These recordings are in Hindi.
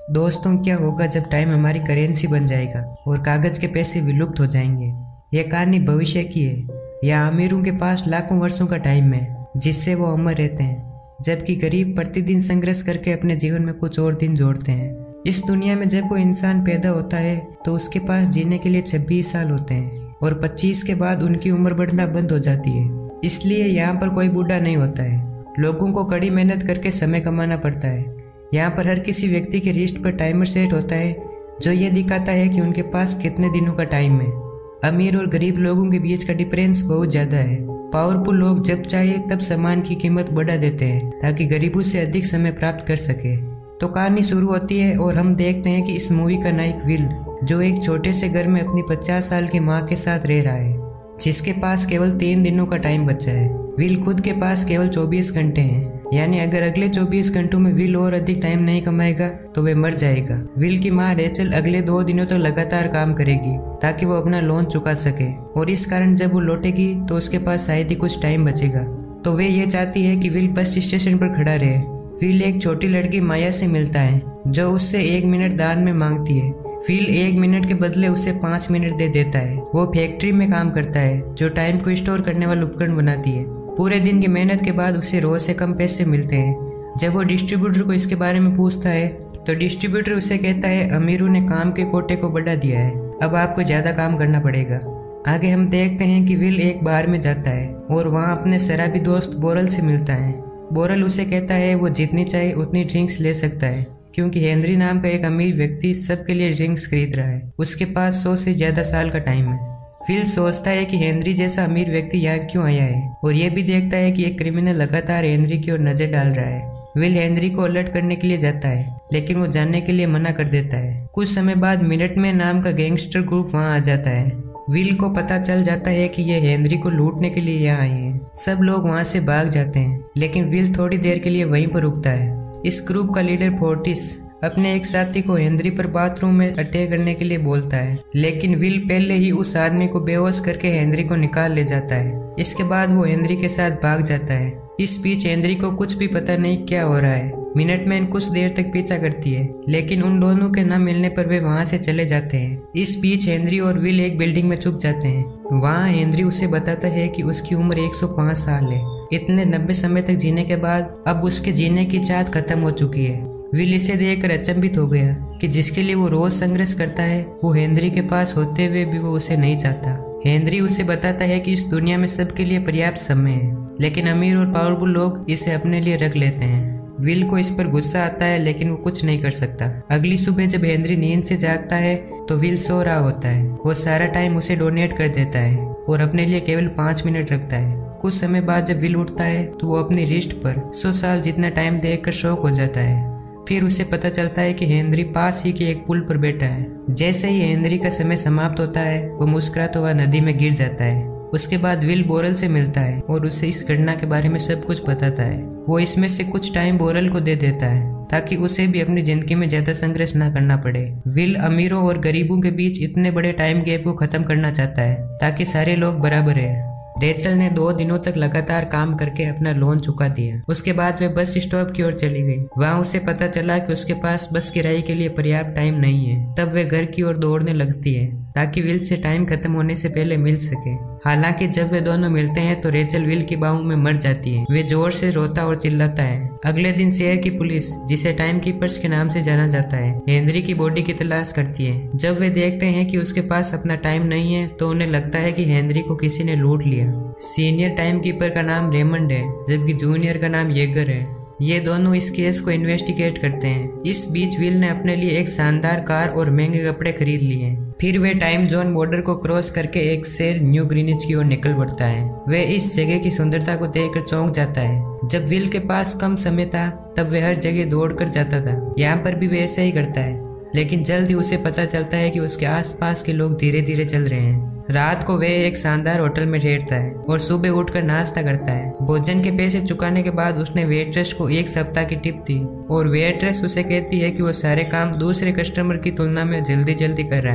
दोस्तों, क्या होगा जब टाइम हमारी करेंसी बन जाएगा और कागज के पैसे विलुप्त हो जाएंगे। यह कहानी भविष्य की है। या अमीरों के पास लाखों वर्षों का टाइम है जिससे वो अमर रहते हैं, जबकि गरीब प्रतिदिन संघर्ष करके अपने जीवन में कुछ और दिन जोड़ते हैं। इस दुनिया में जब कोई इंसान पैदा होता है तो उसके पास जीने के लिए 26 साल होते हैं और 25 के बाद उनकी उम्र बढ़ना बंद हो जाती है। इसलिए यहाँ पर कोई बूढ़ा नहीं होता है। लोगों को कड़ी मेहनत करके समय कमाना पड़ता है। यहाँ पर हर किसी व्यक्ति के रिस्ट पर टाइमर सेट होता है जो ये दिखाता है कि उनके पास कितने दिनों का टाइम है। अमीर और गरीब लोगों के बीच का डिफरेंस बहुत ज़्यादा है। पावरफुल लोग जब चाहे तब सामान की कीमत बढ़ा देते हैं ताकि गरीबों से अधिक समय प्राप्त कर सके। तो कहानी शुरू होती है और हम देखते हैं कि इस मूवी का नायक विल, जो एक छोटे से घर में अपनी 50 साल की माँ के साथ रह रहा है, जिसके पास केवल 3 दिनों का टाइम बचा है। विल खुद के पास केवल 24 घंटे हैं, यानी अगर अगले 24 घंटों में विल और अधिक टाइम नहीं कमाएगा तो वे मर जाएगा। विल की माँ रेचल अगले 2 दिनों तक लगातार काम करेगी ताकि वो अपना लोन चुका सके, और इस कारण जब वो लौटेगी तो उसके पास शायद ही कुछ टाइम बचेगा। तो वे ये चाहती है कि विल बस स्टेशन पर खड़ा रहे। विल एक छोटी लड़की माया से मिलता है जो उससे 1 मिनट दान में मांगती है। विल 1 मिनट के बदले उसे 5 मिनट दे देता है। वो फैक्ट्री में काम करता है जो टाइम को स्टोर करने वाला उपकरण बनाती है। पूरे दिन की मेहनत के बाद उसे रोज से कम पैसे मिलते हैं। जब वो डिस्ट्रीब्यूटर को इसके बारे में पूछता है तो डिस्ट्रीब्यूटर उसे कहता है अमीरों ने काम के कोटे को बढ़ा दिया है, अब आपको ज्यादा काम करना पड़ेगा। आगे हम देखते हैं कि विल एक बार में जाता है और वहाँ अपने शराबी दोस्त बोरल से मिलता है। बोरल उसे कहता है वो जितनी चाहे उतनी ड्रिंक्स ले सकता है क्योंकि हेनरी नाम का एक अमीर व्यक्ति सबके लिए ड्रिंक्स खरीद रहा है। उसके पास 100 से ज्यादा साल का टाइम है। विल सोचता है कि हेनरी जैसा अमीर व्यक्ति यहाँ क्यों आया है, और ये भी देखता है कि एक क्रिमिनल लगातार हेनरी की ओर नजर डाल रहा है। विल हेनरी को अलर्ट करने के लिए जाता है लेकिन वो जाने के लिए मना कर देता है। कुछ समय बाद मिनटमैन नाम का गैंगस्टर ग्रुप वहाँ आ जाता है। विल को पता चल जाता है कि ये हेनरी को लूटने के लिए यहाँ आए हैं। सब लोग वहाँ से भाग जाते हैं लेकिन विल थोड़ी देर के लिए वहीं पर रुकता है। इस ग्रुप का लीडर फोर्टिस अपने एक साथी को हेनरी पर बाथरूम में अटैक करने के लिए बोलता है, लेकिन विल पहले ही उस आदमी को बेहोश करके हेनरी को निकाल ले जाता है। इसके बाद वो हेनरी के साथ भाग जाता है। इस बीच हेनरी को कुछ भी पता नहीं क्या हो रहा है। मिनटमैन कुछ देर तक पीछा करती है लेकिन उन दोनों के न मिलने पर वे वहाँ से चले जाते हैं। इस बीच हेनरी और विल एक बिल्डिंग में छुप जाते हैं। वहाँ हेनरी उसे बताता है कि उसकी उम्र 105 साल है। इतने लंबे समय तक जीने के बाद अब उसके जीने की चाहत खत्म हो चुकी है। विल इसे देखकर अचंभित हो गया कि जिसके लिए वो रोज संघर्ष करता है वो हेनरी के पास होते हुए भी वो उसे नहीं चाहता। हेनरी उसे बताता है कि इस दुनिया में सबके लिए पर्याप्त समय है, लेकिन अमीर और पावरफुल लोग इसे अपने लिए रख लेते हैं। विल को इस पर गुस्सा आता है लेकिन वो कुछ नहीं कर सकता। अगली सुबह जब हेनरी नींद से जागता है तो विल सो रहा होता है। वो सारा टाइम उसे डोनेट कर देता है और अपने लिए केवल 5 मिनट रखता है। कुछ समय बाद जब विल उठता है तो वो अपनी रिस्ट पर 100 साल जितना टाइम देखकर शॉक हो जाता है। फिर उसे पता चलता है कि हेनरी पास ही के एक पुल पर बैठा है। जैसे ही हेनरी का समय समाप्त होता है वो मुस्कुराता हुआ नदी में गिर जाता है। उसके बाद विल बोरल से मिलता है और उसे इस घटना के बारे में सब कुछ बताता है। वो इसमें से कुछ टाइम बोरल को दे देता है ताकि उसे भी अपनी जिंदगी में ज्यादा संघर्ष ना करना पड़े। विल अमीरों और गरीबों के बीच इतने बड़े टाइम गैप को खत्म करना चाहता है ताकि सारे लोग बराबर है। रेचल ने 2 दिनों तक लगातार काम करके अपना लोन चुका दिया। उसके बाद वे बस स्टॉप की ओर चली गई। वहाँ उसे पता चला कि उसके पास बस किराए के लिए पर्याप्त टाइम नहीं है। तब वे घर की ओर दौड़ने लगती है ताकि विल से टाइम खत्म होने से पहले मिल सके। हालांकि जब वे दोनों मिलते हैं तो रेचल विल की बाहों में मर जाती है। वे जोर से रोता और चिल्लाता है। अगले दिन शहर की पुलिस, जिसे टाइम कीपर्स के नाम से जाना जाता है, हेनरी की बॉडी की तलाश करती है। जब वे देखते हैं कि उसके पास अपना टाइम नहीं है तो उन्हें लगता है कि हेनरी को किसी ने लूट लिया। सीनियर टाइम कीपर का नाम रेमंड है जबकि जूनियर का नाम येगर है। ये दोनों इस केस को इन्वेस्टिगेट करते हैं। इस बीच विल ने अपने लिए एक शानदार कार और महंगे कपड़े खरीद लिए हैं। फिर वे टाइम जोन बॉर्डर को क्रॉस करके एक शहर न्यू ग्रीनिच की ओर निकल पड़ता है। वे इस जगह की सुंदरता को देखकर चौंक जाता है। जब विल के पास कम समय था तब वे हर जगह दौड़ कर जाता था। यहाँ पर भी वे ऐसा ही करता है, लेकिन जल्द ही उसे पता चलता है कि उसके आसपास के लोग धीरे धीरे चल रहे हैं। रात को वह एक शानदार होटल में ठहरता है और सुबह उठकर नाश्ता करता है। भोजन के पैसे चुकाने के बाद उसने वेट्रेस को 1 सप्ताह की टिप दी और वेट्रेस उसे कहती है कि वो सारे काम दूसरे कस्टमर की तुलना में जल्दी जल्दी कर रहा है।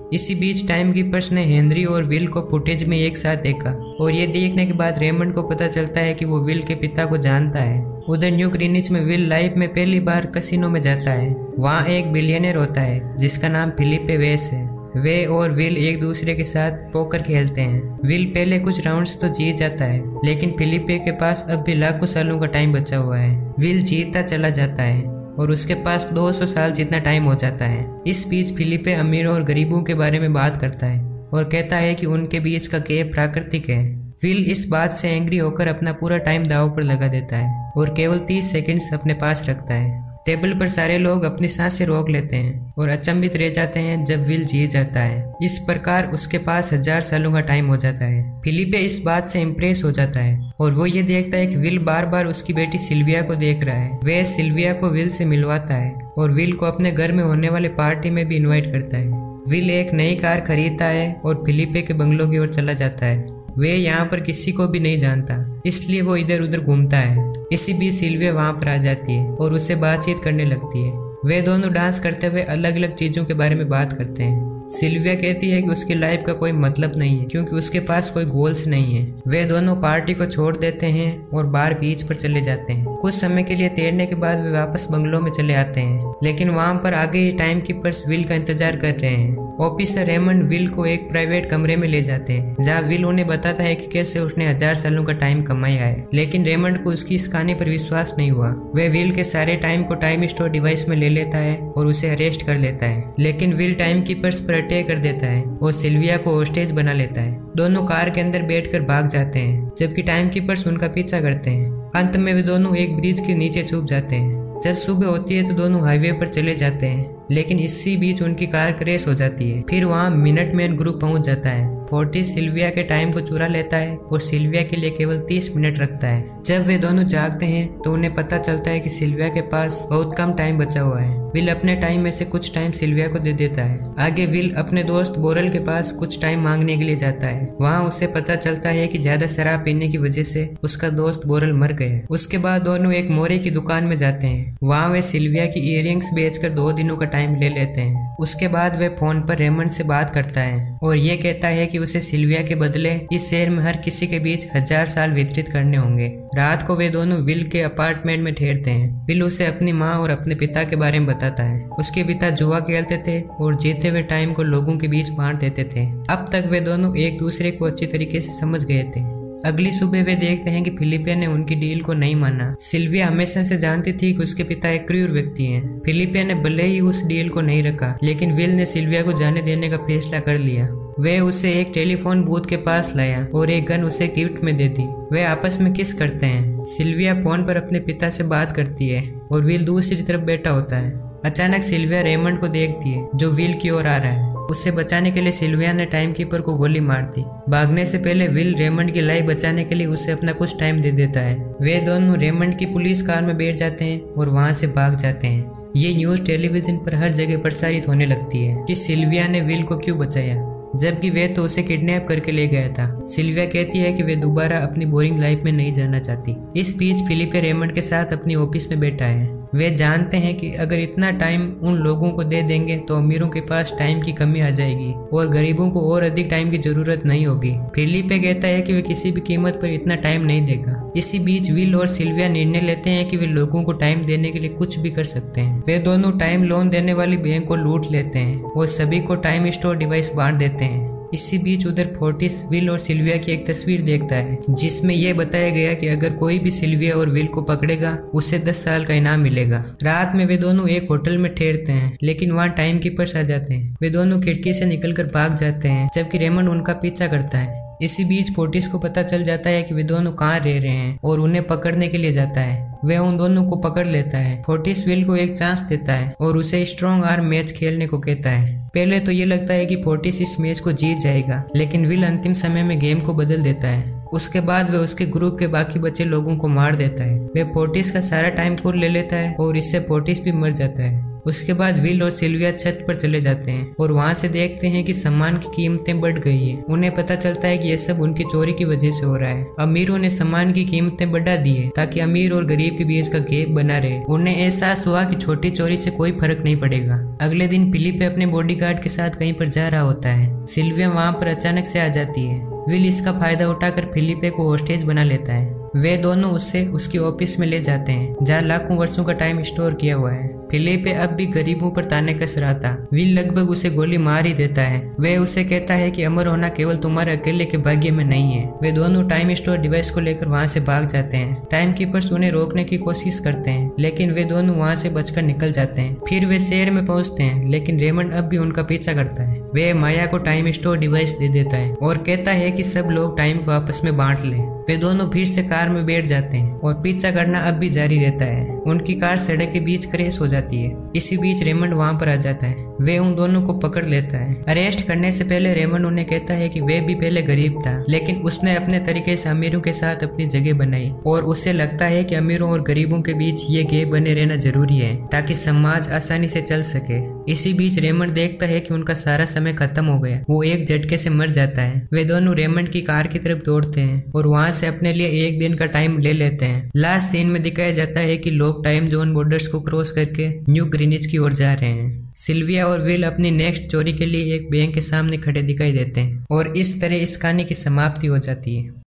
इसी बीच टाइम कीपर्स ने हेनरी और विल को फुटेज में एक साथ देखा और ये देखने के बाद रेमंड को पता चलता है कि वो विल के पिता को जानता है। उधर न्यू ग्रीनिच में विल लाइफ में पहली बार कसिनो में जाता है। वहाँ एक बिलियनर होता है जिसका नाम फिलिपे वेस है। वे और विल एक दूसरे के साथ पोकर खेलते हैं। विल पहले कुछ राउंड्स तो जीत जाता है, लेकिन फिलिपे के पास अब भी लाखों सालों का टाइम बचा हुआ है। विल जीतता चला जाता है और उसके पास 200 साल जितना टाइम हो जाता है। इस बीच फिलिपे अमीरों और गरीबों के बारे में बात करता है और कहता है कि उनके बीच का गेम प्राकृतिक है। विल इस बात से एंग्री होकर अपना पूरा टाइम दांव पर लगा देता है और केवल 30 सेकंड्स अपने पास रखता है। टेबल पर सारे लोग अपनी सांसें रोक लेते हैं और अचंभित रह जाते हैं जब विल जीत जाता है। इस प्रकार उसके पास 1000 सालों का टाइम हो जाता है। फिलिपे इस बात से इम्प्रेस हो जाता है और वो ये देखता है कि विल बार बार उसकी बेटी सिल्विया को देख रहा है। वे सिल्विया को विल से मिलवाता है और विल को अपने घर में होने वाले पार्टी में भी इन्वाइट करता है। विल एक नई कार खरीदता है और फिलिपे के बंगलों की ओर चला जाता है। वे यहाँ पर किसी को भी नहीं जानता, इसलिए वो इधर उधर घूमता है। इसी बीच सिल्विया वहाँ पर आ जाती है और उससे बातचीत करने लगती है। वे दोनों डांस करते हुए अलग अलग चीजों के बारे में बात करते हैं। सिल्विया कहती है कि उसकी लाइफ का कोई मतलब नहीं है क्योंकि उसके पास कोई गोल्स नहीं है। वे दोनों पार्टी को छोड़ देते हैं और बाहर बीच पर चले जाते हैं। कुछ समय के लिए तैरने के बाद वे वापस बंगलों में चले आते हैं, लेकिन वहाँ पर आगे ही टाइम कीपर्स विल का इंतजार कर रहे हैं। ऑफिसर रेमंड विल को एक प्राइवेट कमरे में ले जाते हैं जहाँ विल उन्हें बताता है कि कैसे उसने 1000 सालों का टाइम कमाया है, लेकिन रेमंड को उसकी इस कहानी पर विश्वास नहीं हुआ। वे विल के सारे टाइम को टाइम स्टोर डिवाइस में ले लेता है और उसे अरेस्ट कर लेता है, लेकिन विल टाइम कीपर्स पर अटैक कर देता है और सिल्विया को होस्टेज बना लेता है। दोनों कार के अंदर बैठकर भाग जाते हैं जबकि टाइम कीपर्स उनका पीछा करते हैं। अंत में वे दोनों एक ब्रिज के नीचे छुप जाते हैं। जब सुबह होती है तो दोनों हाईवे पर चले जाते हैं, लेकिन इसी बीच उनकी कार क्रैश हो जाती है। फिर वहाँ मिनटमैन ग्रुप पहुंच जाता है। फोर्टिस सिल्विया के टाइम को चुरा लेता है और सिल्विया के लिए केवल 30 मिनट रखता है। जब वे दोनों जागते हैं तो उन्हें पता चलता है कि सिल्विया के पास बहुत कम टाइम बचा हुआ है। विल अपने टाइम में से कुछ टाइम सिल्विया को दे देता है। आगे विल अपने दोस्त बोरल के पास कुछ टाइम मांगने के लिए जाता है। वहाँ उसे पता चलता है कि ज्यादा शराब पीने की वजह से उसका दोस्त बोरल मर गया। उसके बाद दोनों एक मोरे की दुकान में जाते हैं। वहाँ वे सिल्विया की इयररिंग्स बेचकर 2 दिनों का टाइम ले लेते हैं। उसके बाद वे फोन पर रेमंड से बात करता है और ये कहता है कि उसे सिल्विया के बदले इस शहर में हर किसी के बीच 1000 साल व्यतीत करने होंगे। रात को वे दोनों विल के अपार्टमेंट में ठहरते हैं। विल उसे अपनी माँ और अपने पिता के बारे में बताता है। उसके पिता जुआ खेलते थे और जीते हुए टाइम को लोगों के बीच बांट देते थे। अब तक वे दोनों एक दूसरे को अच्छी तरीके से समझ गए थे। अगली सुबह वे देखते हैं कि फिलिपे ने उनकी डील को नहीं माना। सिल्विया हमेशा से जानती थी कि उसके पिता एक क्रूर व्यक्ति हैं। फिलिपे ने भले ही उस डील को नहीं रखा, लेकिन विल ने सिल्विया को जाने देने का फैसला कर लिया। वे उसे एक टेलीफोन बूथ के पास लाया और एक गन उसे गिफ्ट में दे दी। वे आपस में किस करते हैं। सिल्विया फोन पर अपने पिता से बात करती है और विल दूसरी तरफ बैठा होता है। अचानक सिल्विया रेमंड को देखती है जो विल की ओर आ रहा है। उसे बचाने के लिए सिल्विया ने टाइम कीपर को गोली मार दी। भागने से पहले विल रेमंड की लाइफ बचाने के लिए उसे अपना कुछ टाइम दे देता है। वे दोनों रेमंड की पुलिस कार में बैठ जाते हैं और वहां से भाग जाते हैं। ये न्यूज टेलीविजन पर हर जगह प्रसारित होने लगती है कि सिल्विया ने विल को क्यों बचाया, जबकि वे तो उसे किडनैप करके ले गया था। सिल्विया कहती है कि वे दोबारा अपनी बोरिंग लाइफ में नहीं जाना चाहती। इस बीच फिलिपे रेमंड के साथ अपनी ऑफिस में बैठा है। वे जानते हैं कि अगर इतना टाइम उन लोगों को दे देंगे तो अमीरों के पास टाइम की कमी आ जाएगी और गरीबों को और अधिक टाइम की जरूरत नहीं होगी। फिलिपे कहता है कि वे किसी भी कीमत पर इतना टाइम नहीं देगा। इसी बीच विल और सिल्विया निर्णय लेते हैं कि वे लोगों को टाइम देने के लिए कुछ भी कर सकते हैं। वे दोनों टाइम लोन देने वाली बैंक को लूट लेते हैं और सभी को टाइम स्टोर डिवाइस बांट देते हैं। इसी बीच उधर फोर्टिस विल और सिल्विया की एक तस्वीर देखता है जिसमें यह बताया गया कि अगर कोई भी सिल्विया और विल को पकड़ेगा उसे 10 साल का इनाम मिलेगा। रात में वे दोनों एक होटल में ठहरते हैं, लेकिन वहाँ टाइम कीपर्स आ जाते हैं। वे दोनों खिड़की से निकलकर भाग जाते हैं जबकि रेमंड उनका पीछा करता है। इसी बीच फोर्टिस को पता चल जाता है कि वे दोनों कहाँ रह रहे हैं और उन्हें पकड़ने के लिए जाता है। वे उन दोनों को पकड़ लेता है। फोर्टिस विल को एक चांस देता है और उसे स्ट्रॉन्ग आर्म मैच खेलने को कहता है। पहले तो ये लगता है कि फोर्टिस इस मैच को जीत जाएगा, लेकिन विल अंतिम समय में गेम को बदल देता है। उसके बाद वे उसके ग्रुप के बाकी बचे लोगों को मार देता है। वे फोर्टिस का सारा टाइम खुद ले लेता है और इससे फोर्टिस भी मर जाता है। उसके बाद विल और सिल्विया छत पर चले जाते हैं और वहाँ से देखते हैं कि सामान की कीमतें बढ़ गई है। उन्हें पता चलता है कि यह सब उनकी चोरी की वजह से हो रहा है। अमीरों ने सामान की कीमतें बढ़ा दी है ताकि अमीर और गरीब के बीच का गैप बना रहे। उन्हें एहसास हुआ कि छोटी चोरी से कोई फर्क नहीं पड़ेगा। अगले दिन फिलिप अपने बॉडीगार्ड के साथ कहीं पर जा रहा होता है। सिल्विया वहाँ पर अचानक से आ जाती है। विल इसका फायदा उठाकर फिलिपे को होस्टेज बना लेता है। वे दोनों उसे उसकी ऑफिस में ले जाते हैं जहाँ लाखों वर्षों का टाइम स्टोर किया हुआ है। फिलिपे अब भी गरीबों पर ताने कस रहा था। विल लगभग उसे गोली मार ही देता है। वह उसे कहता है कि अमर होना केवल तुम्हारे अकेले के भाग्य में नहीं है। वे दोनों टाइम स्टोर डिवाइस को लेकर वहाँ से भाग जाते हैं। टाइम कीपर्स उन्हें रोकने की कोशिश करते हैं लेकिन वे दोनों वहाँ से बचकर निकल जाते हैं। फिर वे शहर में पहुँचते हैं लेकिन रेमंड अब भी उनका पीछा करता है। वे माया को टाइम स्टोर डिवाइस दे देता है और कहता है कि सब लोग टाइम को आपस में बांट लें। वे दोनों फिर से कार में बैठ जाते हैं और पीछा करना अब भी जारी रहता है। उनकी कार सड़क के बीच क्रैश हो जाती है। इसी बीच रेमंड वहाँ पर आ जाता है। वे उन दोनों को पकड़ लेता है। अरेस्ट करने से पहले रेमंड उन्हें कहता है कि वे भी पहले गरीब था लेकिन उसने अपने तरीके से अमीरों के साथ अपनी जगह बनाई और उसे लगता है कि अमीरों और गरीबों के बीच ये गैप बने रहना जरूरी है ताकि समाज आसानी से चल सके। इसी बीच रेमंड देखता है कि उनका सारा समय खत्म हो गया। वो एक झटके से मर जाता है। वे दोनों रेमंड की कार की तरफ दौड़ते हैं और वहाँ से अपने लिए एक दिन का टाइम ले लेते हैं। लास्ट सीन में दिखाया जाता है कि लोग टाइम जोन बॉर्डर्स को क्रॉस करके न्यू ग्रीनिच की ओर जा रहे हैं। सिल्विया और विल अपनी नेक्स्ट चोरी के लिए एक बैंक के सामने खड़े दिखाई देते हैं और इस तरह इस कहानी की समाप्ति हो जाती है।